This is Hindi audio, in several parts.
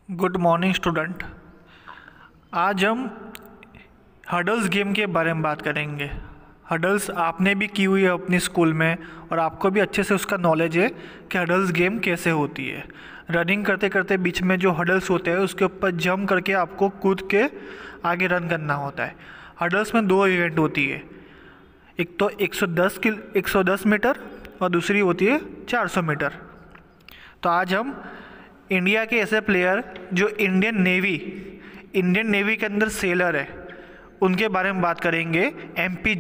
Good morning student. आज हम हडल्स गेम के बारे में बात करेंगे। हडल्स आपने भी की हुई है अपनी स्कूल में और आपको भी अच्छे से उसका नॉलेज है कि हडल्स गेम कैसे होती है। रनिंग करते करते बीच में जो हडल्स होते हैं उसके ऊपर जंप करके आपको कूद के आगे रन करना होता है। हडल्स में दो इवेंट होती है, एक तो 110 मीटर और दूसरी होती है 400 मीटर। तो आज हम इंडिया के ऐसे प्लेयर जो इंडियन नेवी के अंदर सेलर है उनके बारे में बात करेंगे। एमपी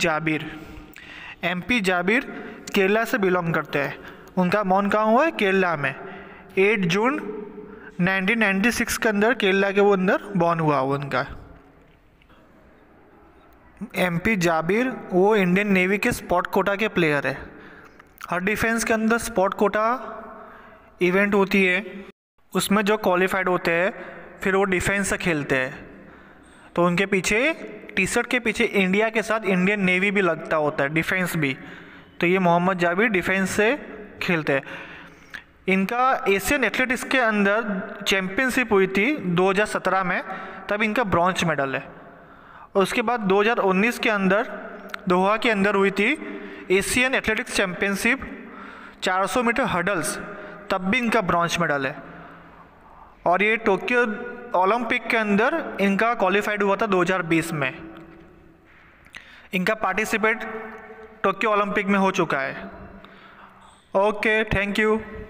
जाबिर केरला से बिलोंग करते हैं। उनका बॉर्न कहाँ हुआ है? केरला में। 8 जून 1996 के अंदर केरला के वो अंदर बॉर्न हुआ उनका। एमपी जाबिर वो इंडियन नेवी के स्पॉट कोटा के प्लेयर है। हर डिफेंस के अंदर स्पॉट कोटा इवेंट होती है, उसमें जो क्वालिफाइड होते हैं फिर वो डिफेंस से खेलते हैं। तो उनके पीछे टी शर्ट के पीछे इंडिया के साथ इंडियन नेवी भी लगता होता है, डिफेंस भी। तो ये मोहम्मद जाबिर डिफेंस से खेलते हैं। इनका एशियन एथलेटिक्स के अंदर चैम्पियनशिप हुई थी 2017 में, तब इनका ब्रॉन्ज मेडल है। और उसके बाद 2019 के अंदर दोहा के अंदर हुई थी Asian athletics championship 400 metre hurdles, तब भी इनका ब्रॉन्ज मेडल है। और ये टोक्यो ओलंपिक के अंदर इनका क्वालिफाइड हुआ था 2020 में। इनका पार्टिसिपेट टोक्यो ओलंपिक में हो चुका है। Okay, thank you.